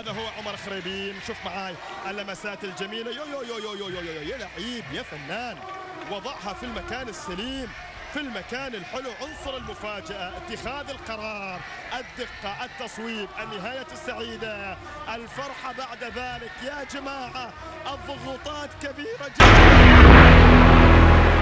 هذا هو عمر خريبين. شوف معاي اللمسات الجميلة. يو يو يو يو يو يو يو يا لعيب يا فنان، وضعها في المكان السليم، في المكان الحلو. عنصر المفاجأة، اتخاذ القرار، الدقة، التصويب، النهاية السعيدة، الفرحة بعد ذلك. يا جماعة الضغوطات كبيرة جدا.